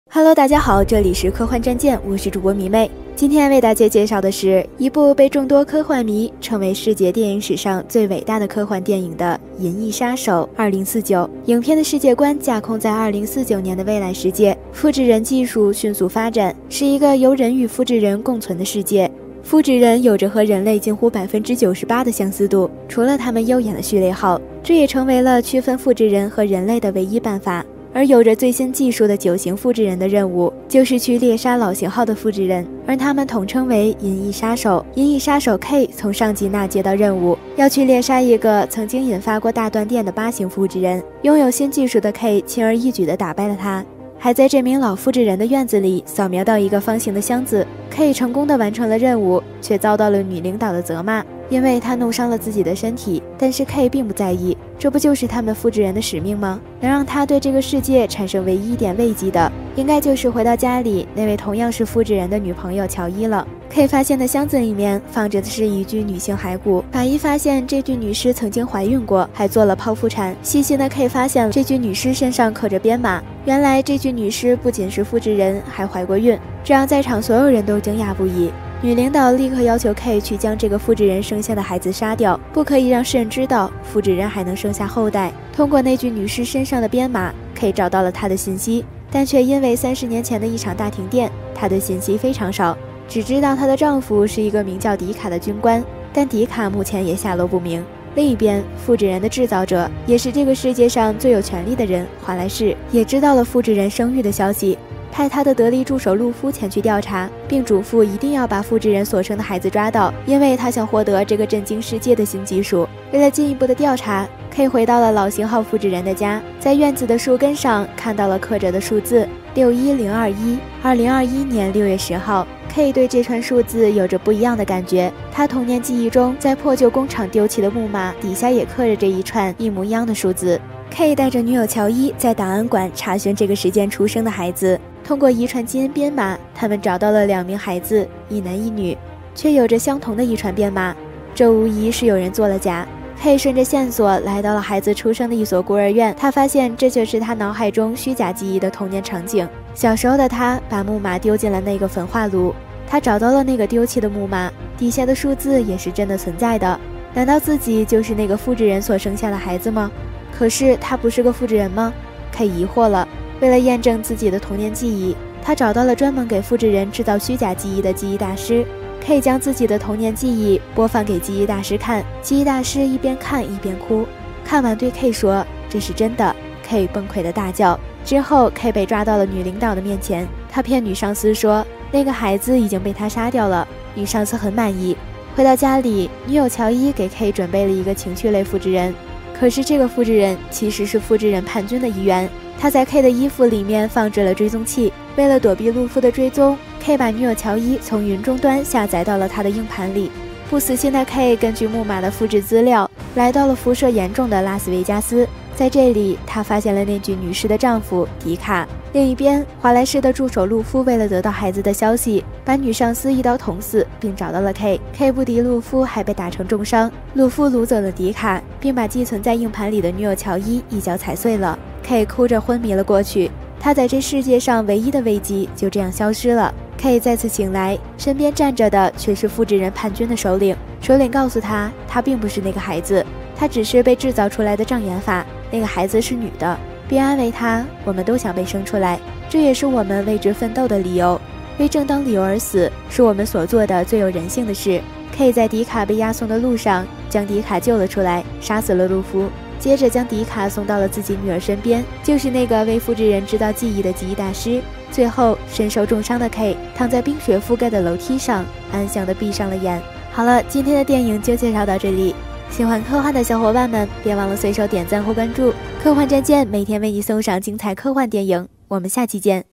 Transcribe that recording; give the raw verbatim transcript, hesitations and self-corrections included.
Hello， 大家好，这里是科幻战舰，我是主播迷妹。今天为大家介绍的是一部被众多科幻迷称为世界电影史上最伟大的科幻电影的《银翼杀手二零四九》。影片的世界观架空在二零四九年的未来世界，复制人技术迅速发展，是一个由人与复制人共存的世界。复制人有着和人类近乎百分之九十八的相似度，除了他们优雅的序列号，这也成为了区分复制人和人类的唯一办法。而有着最新技术的九型复制人的任务，就是去猎杀老型号的复制人，而他们统称为银翼杀手。银翼杀手 K 从上级那接到任务，要去猎杀一个曾经引发过大断电的八型复制人。拥有新技术的 K 轻而易举地打败了他，还在这名老复制人的院子里扫描到一个方形的箱子。K 成功地完成了任务，却遭到了女领导的责骂，因为他弄伤了自己的身体。但是 K 并不在意，这不就是他们复制人的使命吗？能让他对这个世界产生唯一一点慰藉的，应该就是回到家里那位同样是复制人的女朋友乔伊了。K 发现的箱子里面放着的是一具女性骸骨，法医发现这具女尸曾经怀孕过，还做了剖腹产。细心的 K 发现这具女尸身上刻着编码，原来这具女尸不仅是复制人，还怀过孕，这让在场所有人都惊讶不已。女领导立刻要求 K 去将这个复制人生下的孩子杀掉，不可以让世人知道复制人还能生下后代。通过那具女尸身上的编码 ，K 找到了她的信息，但却因为三十年前的一场大停电，她的信息非常少，只知道她的丈夫是一个名叫迪卡的军官，但迪卡目前也下落不明。另一边，复制人的制造者，也是这个世界上最有权力的人华莱士，也知道了复制人生育的消息，派他的得力助手路夫前去调查，并嘱咐一定要把复制人所生的孩子抓到，因为他想获得这个震惊世界的新技术。为了进一步的调查， K 回到了老型号复制人的家，在院子的树根上看到了刻着的数字六一零二一。二零二一年六月十号 ，K 对这串数字有着不一样的感觉。他童年记忆中，在破旧工厂丢弃的木马底下也刻着这一串一模一样的数字。K 带着女友乔伊在档案馆查询这个时间出生的孩子，通过遗传基因编码，他们找到了两名孩子，一男一女，却有着相同的遗传编码，这无疑是有人做了假。K 顺着线索来到了孩子出生的一所孤儿院，他发现这就是他脑海中虚假记忆的童年场景。小时候的他把木马丢进了那个焚化炉，他找到了那个丢弃的木马，底下的数字也是真的存在的。难道自己就是那个复制人所生下的孩子吗？可是他不是个复制人吗？ K 疑惑了。为了验证自己的童年记忆，他找到了专门给复制人制造虚假记忆的记忆大师。K 将自己的童年记忆播放给记忆大师看，记忆大师一边看一边哭，看完对 K 说：“这是真的。” K 崩溃的大叫。之后 K 被抓到了女领导的面前，他骗女上司说那个孩子已经被他杀掉了，女上司很满意。回到家里，女友乔伊给 K 准备了一个情趣类复制人，可是这个复制人其实是复制人叛军的一员。他在 K 的衣服里面放置了追踪器，为了躲避路夫的追踪， K 把女友乔伊从云终端下载到了他的硬盘里。不死心的 K 根据木马的复制资料，来到了辐射严重的拉斯维加斯，在这里他发现了那具女尸的丈夫迪卡。另一边，华莱士的助手路夫为了得到孩子的消息，把女上司一刀捅死，并找到了 K。 K 不敌路夫，还被打成重伤。路夫掳走了迪卡，并把寄存在硬盘里的女友乔伊一脚踩碎了。 K 哭着昏迷了过去，他在这世界上唯一的危机就这样消失了。 K 再次醒来，身边站着的却是复制人叛军的首领。首领告诉他，他并不是那个孩子，他只是被制造出来的障眼法，那个孩子是女的，并安慰他：我们都想被生出来，这也是我们为之奋斗的理由。为正当理由而死，是我们所做的最有人性的事。K 在迪卡被押送的路上，将迪卡救了出来，杀死了路夫。 接着将迪卡送到了自己女儿身边，就是那个为复制人制造记忆的记忆大师。最后，身受重伤的 K 躺在冰雪覆盖的楼梯上，安详地闭上了眼。好了，今天的电影就介绍到这里。喜欢科幻的小伙伴们，别忘了随手点赞或关注。科幻战舰每天为你送上精彩科幻电影，我们下期见。